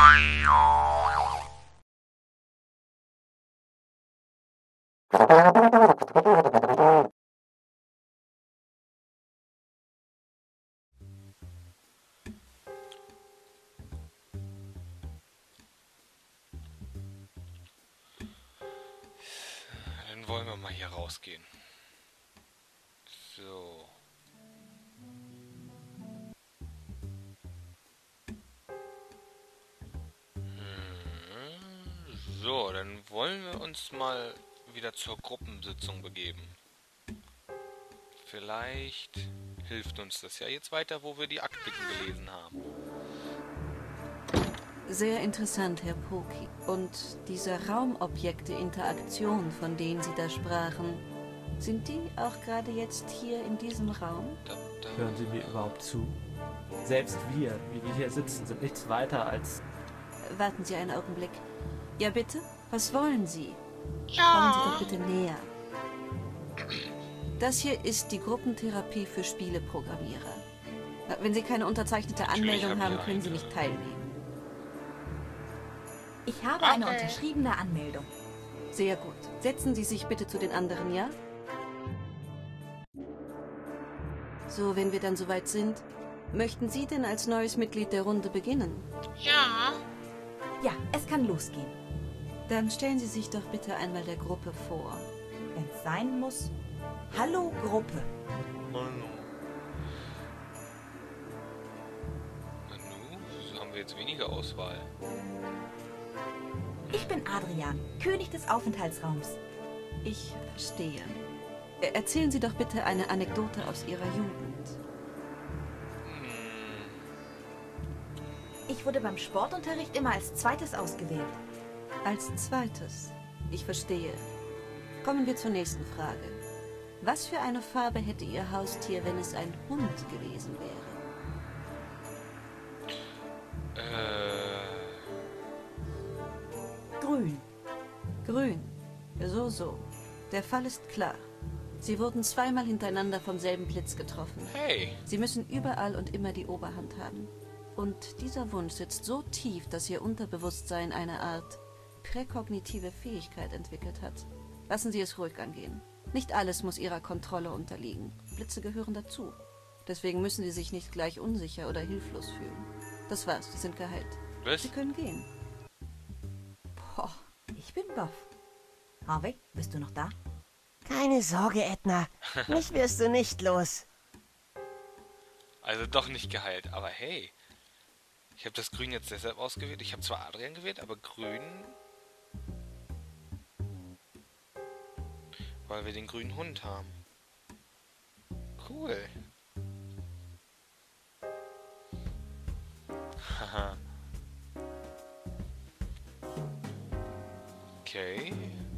Dann wollen wir mal hier rausgehen. So. So, dann wollen wir uns mal wieder zur Gruppensitzung begeben. Vielleicht hilft uns das ja jetzt weiter, wo wir die Akten gelesen haben. Sehr interessant, Herr Poki. Und diese Raumobjekte-Interaktion, von denen Sie da sprachen, sind die auch gerade jetzt hier in diesem Raum? Hören Sie mir überhaupt zu? Selbst wir, wie wir hier sitzen, sind nichts weiter als... Warten Sie einen Augenblick. Ja, bitte? Was wollen Sie? Ja. Kommen Sie doch bitte näher. Das hier ist die Gruppentherapie für Spieleprogrammierer. Wenn Sie keine unterzeichnete Natürlich Anmeldung haben haben, wir können Sie eine. nicht teilnehmen. Ich habe eine unterschriebene Anmeldung. Sehr gut. Setzen Sie sich bitte zu den anderen, ja? So, wenn wir dann soweit sind, möchten Sie denn als neues Mitglied der Runde beginnen? Ja. Ja, es kann losgehen. Dann stellen Sie sich doch bitte einmal der Gruppe vor. Wenn es sein muss. Hallo, Gruppe. Manu, wieso haben wir jetzt weniger Auswahl? Ich bin Adrian, König des Aufenthaltsraums. Ich verstehe. Erzählen Sie doch bitte eine Anekdote aus Ihrer Jugend. Ich wurde beim Sportunterricht immer als zweites ausgewählt. Als zweites. Ich verstehe. Kommen wir zur nächsten Frage. Was für eine Farbe hätte Ihr Haustier, wenn es ein Hund gewesen wäre? Grün. Grün. So. Der Fall ist klar. Sie wurden zweimal hintereinander vom selben Blitz getroffen. Hey. Sie müssen überall und immer die Oberhand haben. Und dieser Wunsch sitzt so tief, dass Ihr Unterbewusstsein eine Art präkognitive Fähigkeit entwickelt hat. Lassen Sie es ruhig angehen. Nicht alles muss Ihrer Kontrolle unterliegen. Blitze gehören dazu. Deswegen müssen Sie sich nicht gleich unsicher oder hilflos fühlen. Das war's, Sie sind geheilt. Was? Sie können gehen. Boah, ich bin baff. Harvey, bist du noch da? Keine Sorge, Edna. Mich wirst du nicht los. Also doch nicht geheilt, aber hey. Ich habe das Grün jetzt deshalb ausgewählt. Ich habe zwar Adrian gewählt, aber Grün... Weil wir den grünen Hund haben. Cool. Haha. Okay.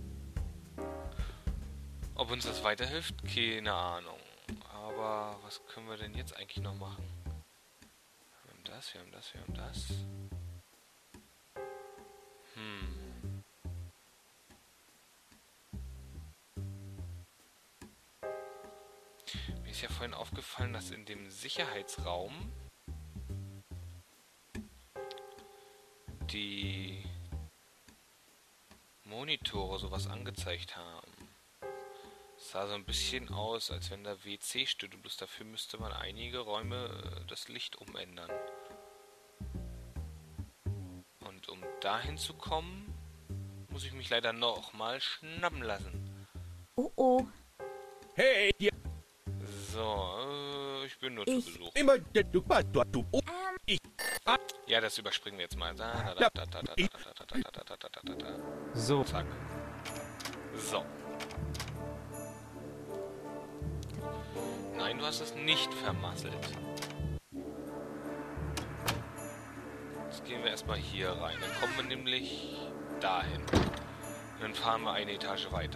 Ob uns das weiterhilft? Keine Ahnung. Aber was können wir denn jetzt eigentlich noch machen? Wir haben das, wir haben das, wir haben das. Mir ist ja vorhin aufgefallen, dass in dem Sicherheitsraum die Monitore sowas angezeigt haben. Es sah so ein bisschen aus, als wenn da WC stünde, bloß dafür müsste man einige Räume das Licht umändern. Und um dahin zu kommen, muss ich mich leider noch mal schnappen lassen. Oh oh. Hey, dir So, ich bin nur zu Ich- Besuch. immer du Ja, das überspringen wir jetzt mal. So, Zack. So. Nein, du hast es nicht vermasselt. Jetzt gehen wir erstmal hier rein. Dann kommen wir nämlich dahin. Und dann fahren wir eine Etage weiter.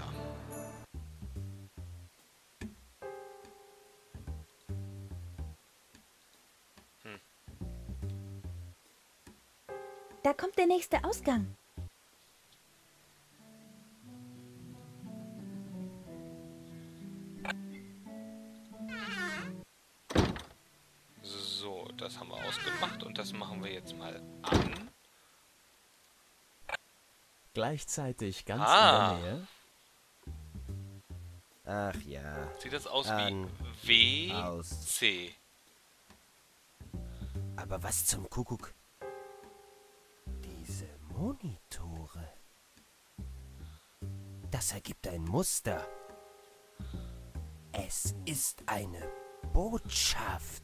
Da kommt der nächste Ausgang. So, das haben wir ausgemacht und das machen wir jetzt mal an. gleichzeitig ganz Ah. in der Nähe. Ach ja. Sieht das aus An, wie aus. WC? Aber was zum Kuckuck? Diese Monitore. Das ergibt ein Muster. Es ist eine Botschaft.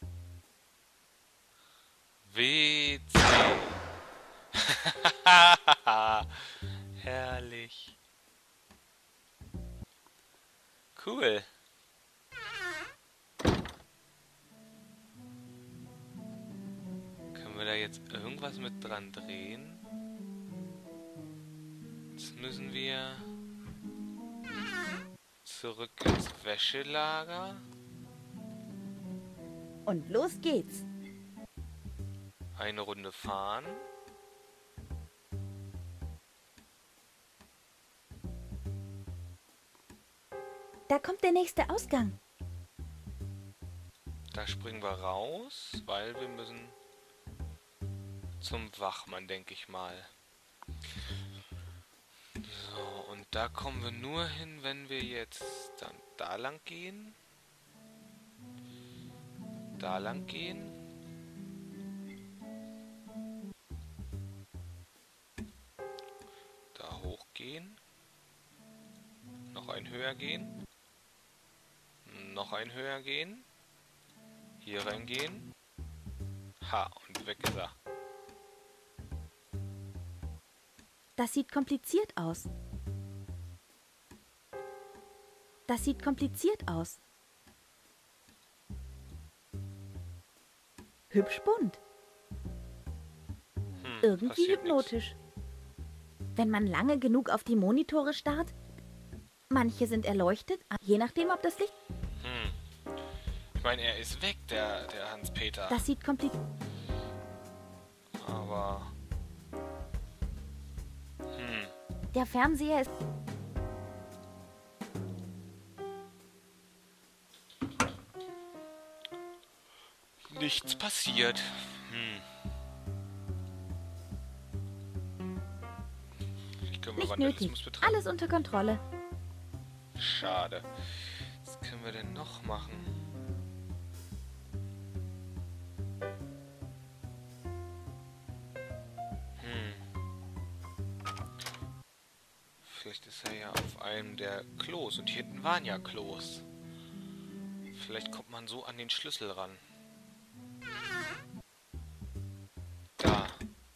WC. Herrlich. Cool. Können wir da jetzt irgendwas mit dran drehen? Jetzt müssen wir zurück ins Wäschelager. Und los geht's. Eine Runde fahren. Da kommt der nächste Ausgang. Da springen wir raus, weil wir müssen zum Wachmann, denke ich mal. So, und da kommen wir nur hin, wenn wir jetzt dann da lang gehen. Da lang gehen. Da hochgehen. Noch ein höher gehen. Noch ein höher gehen. Hier reingehen. Ha, und weg ist er. Das sieht kompliziert aus. Das sieht kompliziert aus. Hübsch bunt. Irgendwie passiert hypnotisch. Wenn man lange genug auf die Monitore starrt, manche sind erleuchtet, je nachdem, ob das Licht... Ich meine, er ist weg, der Hans-Peter. Das sieht kompliziert... Aber... Der Fernseher ist... Nichts passiert. Wie können wir Nicht Vandalismus nötig. betreiben? Alles unter Kontrolle. Schade. Was können wir denn noch machen? Vielleicht ist er ja auf einem der Klos. Und hier hinten waren ja Klos. Vielleicht kommt man so an den Schlüssel ran. Da.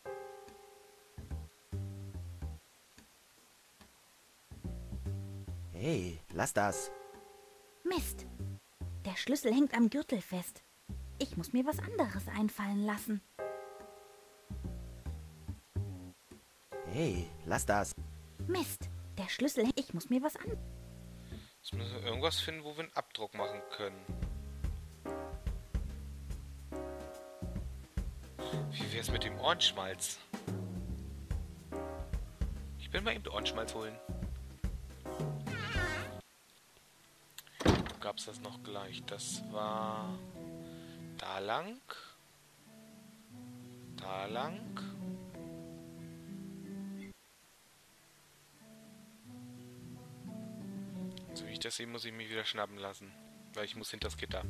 Hey, lass das. Mist. Der Schlüssel hängt am Gürtel fest. Ich muss mir was anderes einfallen lassen. Hey, lass das. Mist. Der Schlüssel... Ich muss mir was an... Jetzt müssen wir irgendwas finden, wo wir einen Abdruck machen können. Wie wär's mit dem Ohrenschmalz? Ich bin mal eben Ohrenschmalz holen. Wo gab's das noch gleich? Das war... Da lang. Da lang. So wie ich das sehe, muss ich mich wieder schnappen lassen. Weil ich muss hinter das Gitter.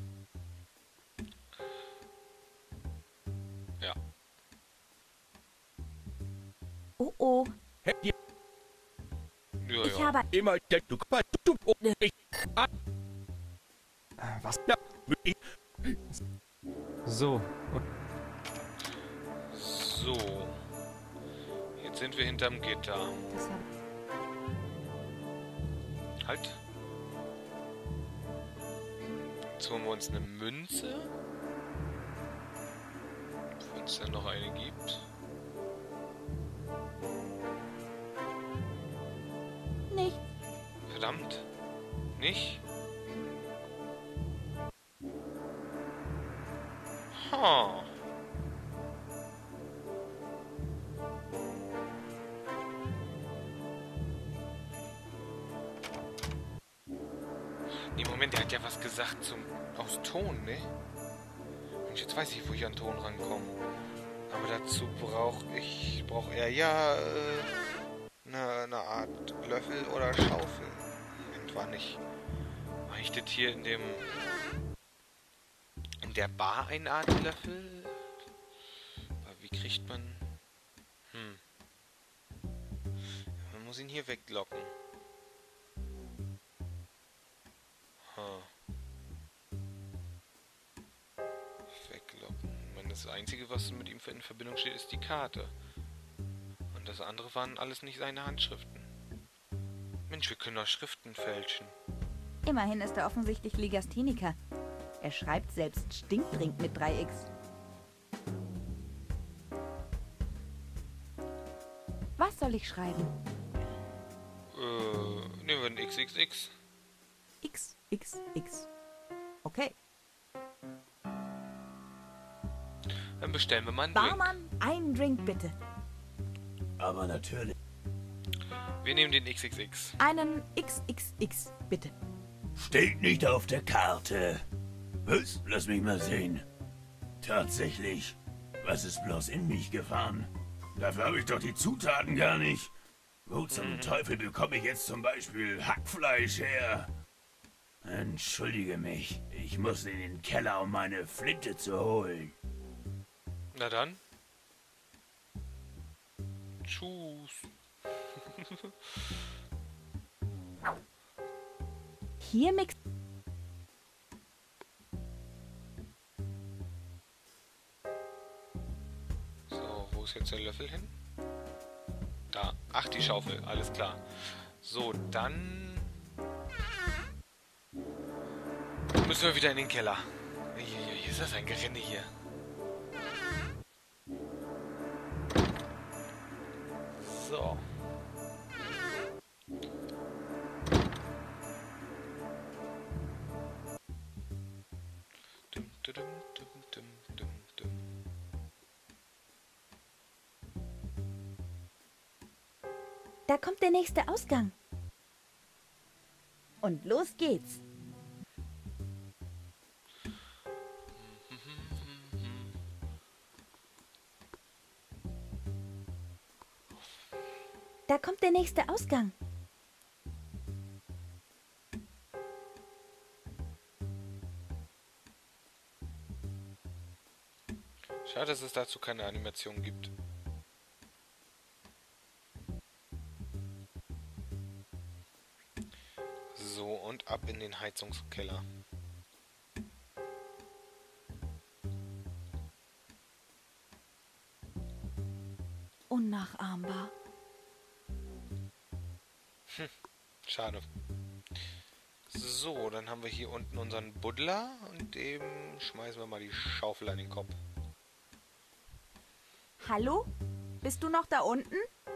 Ja. Oh oh. Hey, dir Ja, Ich ja. habe... immer der du ich, Was? ja, ich, So, und So. Jetzt sind wir hinterm Gitter. Das habe Halt. Jetzt holen wir uns eine Münze. Wenn es dann noch eine gibt. Nicht. Verdammt. Nicht? Ha. Nee, Moment, er hat ja was gesagt aus Ton, ne? Und jetzt weiß ich, wo ich an Ton rankomme. Aber dazu brauche er ja eine Art Löffel oder Schaufel. Irgendwann nicht. War ich das hier in der Bar eine Art Löffel? Aber wie kriegt man... Man muss ihn hier weglocken. Weglocken. Ich meine, das Einzige, was mit ihm in Verbindung steht, ist die Karte. Und das andere waren alles nicht seine Handschriften. Mensch, wir können auch Schriften fälschen. Immerhin ist er offensichtlich Legastheniker. Er schreibt selbst Stinktrink mit 3x. Was soll ich schreiben? Nehmen wir ein XXX. XXX. Okay. Dann bestellen wir mal einen Drink. Barmann, einen Drink bitte. Aber natürlich. Wir nehmen den XXX. Einen XXX bitte. Steht nicht auf der Karte. Was? Lass mich mal sehen. Tatsächlich. Was ist bloß in mich gefahren? Dafür habe ich doch die Zutaten gar nicht. Wo zum Teufel bekomme ich jetzt zum Beispiel Hackfleisch her? Entschuldige mich. Ich muss in den Keller, um meine Flinte zu holen. Na dann. Tschüss. Hier mix... So, wo ist jetzt der Löffel hin? Da. Ach, die Schaufel. Alles klar. So, dann... müssen wir wieder in den Keller. Hier ist das ein Gerenne hier. So. Dum, dum, dum, dum, dum, dum. Da kommt der nächste Ausgang. Und los geht's. Da kommt der nächste Ausgang. Schade, dass es dazu keine Animation gibt. So, und ab in den Heizungskeller. Unnachahmbar. Schade. So, dann haben wir hier unten unseren Buddler und dem schmeißen wir mal die Schaufel an den Kopf. Hallo? Bist du noch da unten?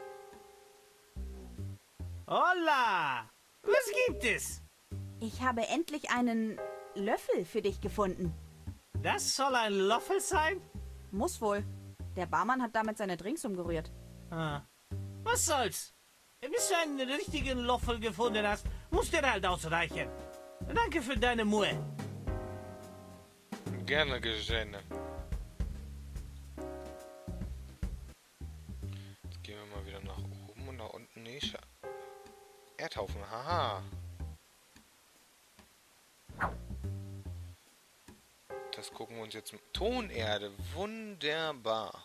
Hola! Was gibt es? Ich habe endlich einen Löffel für dich gefunden. Das soll ein Löffel sein? Muss wohl. Der Barmann hat damit seine Drinks umgerührt. Ah. Was soll's? Bis du einen richtigen Löffel gefunden hast, muss dir halt ausreichen. Danke für deine Mühe. Gerne geschehen. Jetzt gehen wir mal wieder nach oben und nach unten. Nee, Erdhaufen, haha. Das gucken wir uns jetzt... Tonerde, wunderbar.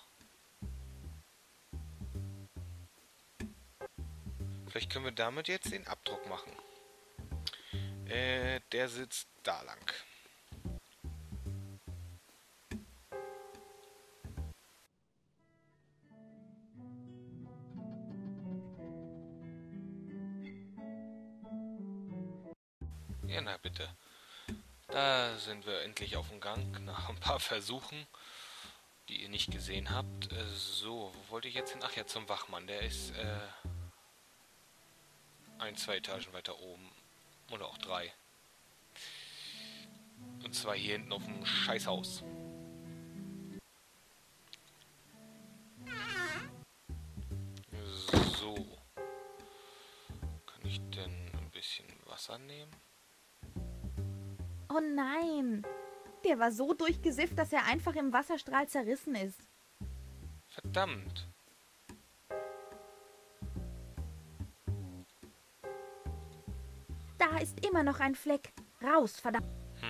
Vielleicht können wir damit jetzt den Abdruck machen. Der sitzt da lang. Ja, na bitte. Da sind wir endlich auf dem Gang, nach ein paar Versuchen, die ihr nicht gesehen habt. So, wo wollte ich jetzt hin? Ach ja, zum Wachmann. Der ist 1, 2 Etagen weiter oben. Oder auch 3. Und zwar hier hinten auf dem Scheißhaus. So. Kann ich denn ein bisschen Wasser nehmen? Oh nein! Der war so durchgesifft, dass er einfach im Wasserstrahl zerrissen ist. Verdammt. Da ist immer noch ein Fleck. Raus, verdammt.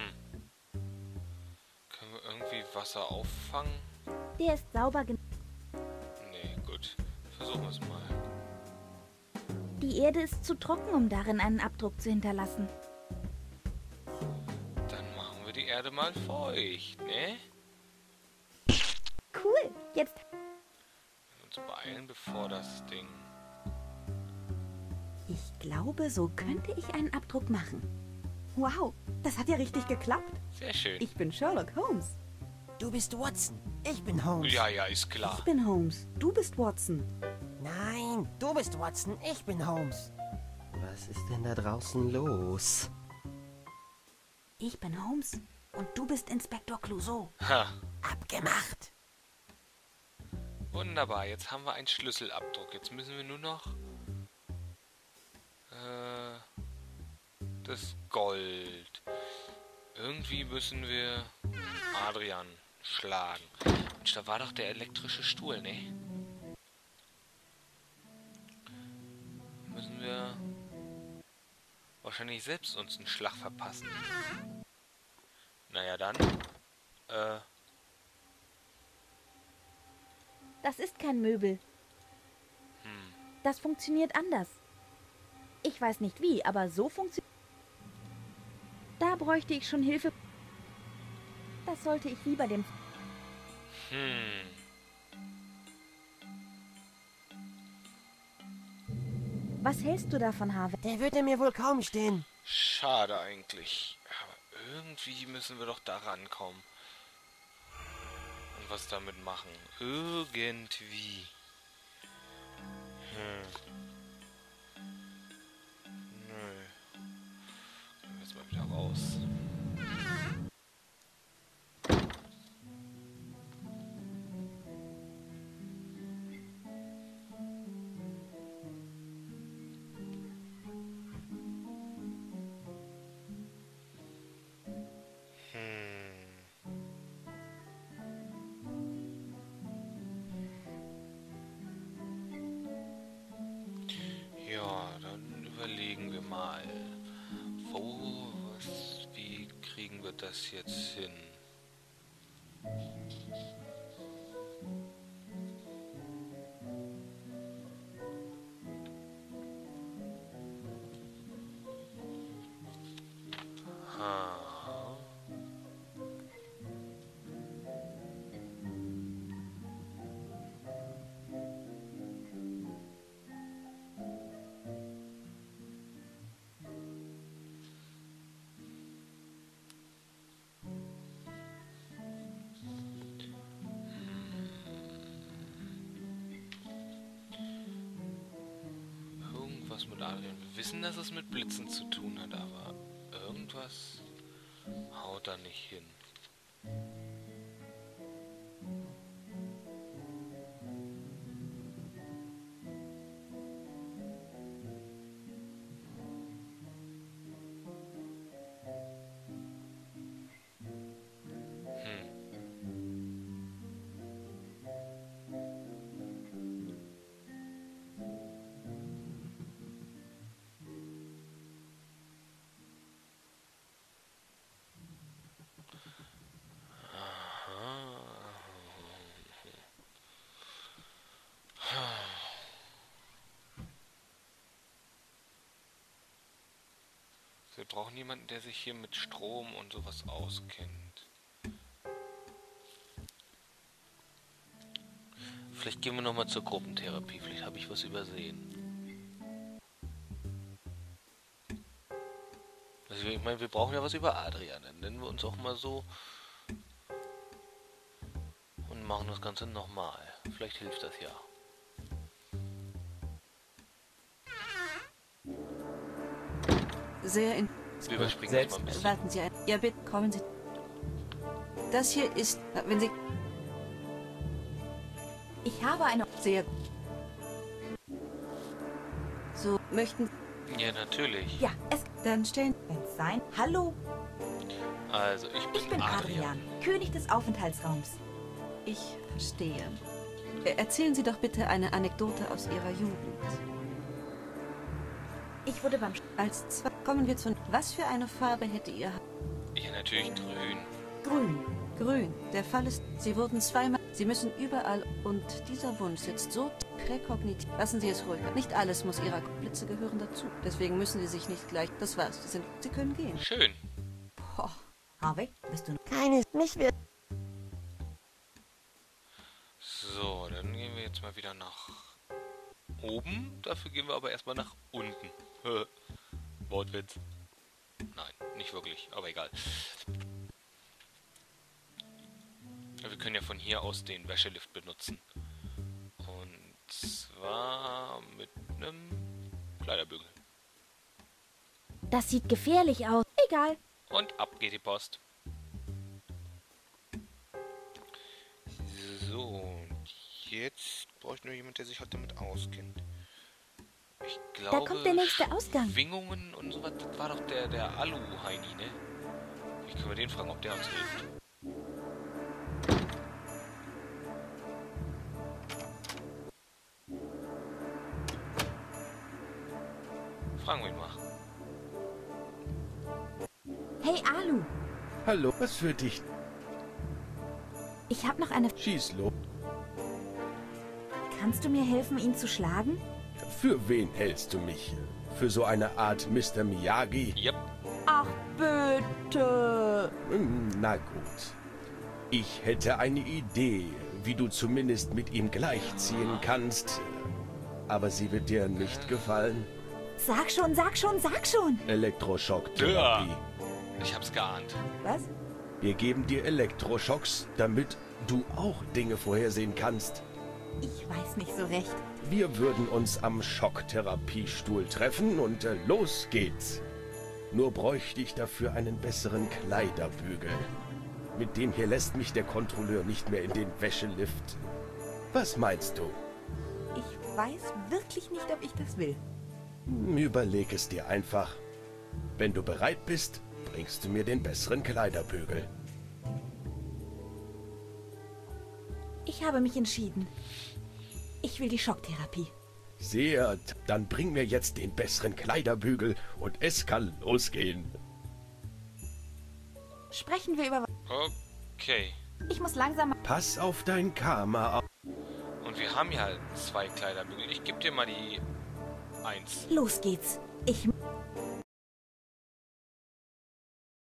Können wir irgendwie Wasser auffangen? Der ist sauber genug. Nee, gut. Versuchen wir es mal. Die Erde ist zu trocken, um darin einen Abdruck zu hinterlassen. Dann machen wir die Erde mal feucht, ne? Cool. Jetzt. Wir uns beeilen, bevor das Ding... Ich glaube, so könnte ich einen Abdruck machen. Wow, das hat ja richtig geklappt. Sehr schön. Ich bin Sherlock Holmes. Du bist Watson. Ich bin Holmes. Ja, ja, ist klar. Ich bin Holmes. Du bist Watson. Nein, du bist Watson. Ich bin Holmes. Was ist denn da draußen los? Ich bin Holmes. Und du bist Inspektor Clouseau. Ha, Abgemacht. wunderbar. Jetzt haben wir einen Schlüsselabdruck. Jetzt müssen wir nur noch... das Gold. Irgendwie müssen wir Adrian schlagen. Mensch, da war doch der elektrische Stuhl, ne? Müssen wir wahrscheinlich selbst uns einen Schlag verpassen. Naja, dann. Das ist kein Möbel. Das funktioniert anders. Ich weiß nicht wie, aber so funktioniert. Da bräuchte ich schon Hilfe. Das sollte ich lieber dem... Was hältst du davon, Harvey? Der würde mir wohl kaum stehen. Schade eigentlich. Aber irgendwie müssen wir doch da rankommen. Und was damit machen. Irgendwie. Nö. Gehen wir jetzt mal wieder raus. Ja, dann überlegen wir mal. Wie kriegen wir das jetzt hin? Irgendwas mit Adrian. Wir wissen, dass es mit Blitzen zu tun hat, aber irgendwas haut da nicht hin. Wir brauchen jemanden, der sich hier mit Strom und sowas auskennt. Vielleicht gehen wir nochmal zur Gruppentherapie. Vielleicht habe ich was übersehen. Also ich meine, wir brauchen ja was über Adrian. Dann nennen wir uns auch mal so. Und machen das Ganze nochmal. Vielleicht hilft das ja. Sehr in... Wir überspringen Selbst- das mal ein bisschen. Warten Sie ein. Ja, bitte, kommen Sie. Das hier ist... Wenn Sie... Ich habe eine... Sehr... So, möchten... Ja, natürlich. Ja, es... Dann stellen... Wenn's sein... Hallo, Also, ich ich bin Adrian, König des Aufenthaltsraums. Ich verstehe. Erzählen Sie doch bitte eine Anekdote aus Ihrer Jugend. Ich wurde beim... Als zwei kommen wir zu... Was für eine Farbe hätte ihr... Ja, natürlich grün. Grün. Grün. Der Fall ist, Sie wurden zweimal... Sie müssen überall... Und dieser Wunsch sitzt so präkognitiv... Lassen Sie es ruhig. Nicht alles muss Ihrer... Blitze gehören dazu. Deswegen müssen Sie sich nicht gleich... Das war's. Sie können gehen. Schön. Boah. Harvey, bist du... Keines, mich wird... So, dann gehen wir jetzt mal wieder nach oben. Dafür gehen wir aber erstmal nach unten. Wortwitz. Nein, nicht wirklich, aber egal. Wir können ja von hier aus den Wäschelift benutzen. Und zwar mit einem Kleiderbügel. Das sieht gefährlich aus. Egal. Und ab geht die Post. So, und jetzt brauche ich nur jemand, der sich halt damit auskennt. Ich glaube, Da kommt der nächste Ausgang. Schwingungen und so was, das war doch der Alu-Heini, ne? Ich können wir den fragen, ob der uns hilft. Fragen wir ihn mal. Hey, Alu. Hallo, was für dich? Ich habe noch eine... Schieß los. Kannst du mir helfen, ihn zu schlagen? Für wen hältst du mich? Für so eine Art Mr. Miyagi? Yep. Ach, bitte. Na gut. Ich hätte eine Idee, wie du zumindest mit ihm gleichziehen kannst. Aber sie wird dir nicht gefallen. Sag schon, sag schon, sag schon. Elektroschock-Therapie. Ich hab's geahnt. Was? Wir geben dir Elektroschocks, damit du auch Dinge vorhersehen kannst. Ich weiß nicht so recht. Wir würden uns am Schocktherapiestuhl treffen und los geht's. Nur bräuchte ich dafür einen besseren Kleiderbügel. Mit dem hier lässt mich der Kontrolleur nicht mehr in den Wäschelift. Was meinst du? Ich weiß wirklich nicht, ob ich das will. Überleg es dir einfach. Wenn du bereit bist, bringst du mir den besseren Kleiderbügel. Ich habe mich entschieden. Ich will die Schocktherapie. Sehr, dann bring mir jetzt den besseren Kleiderbügel und es kann losgehen. Sprechen wir über... Okay. Ich muss langsam... Pass auf dein Karma auf. Und wir haben ja 2 Kleiderbügel. Ich gebe dir mal die 1. Los geht's. Ich...